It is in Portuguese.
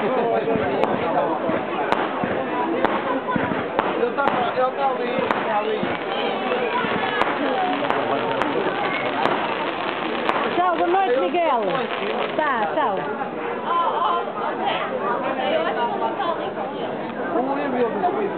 Ele está ali. Tchau, boa noite, Miguel. Tá, tchau. O Emílio